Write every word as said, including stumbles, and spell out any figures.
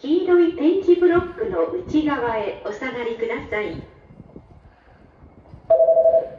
黄色い点字ブロックの内側へお下がりください。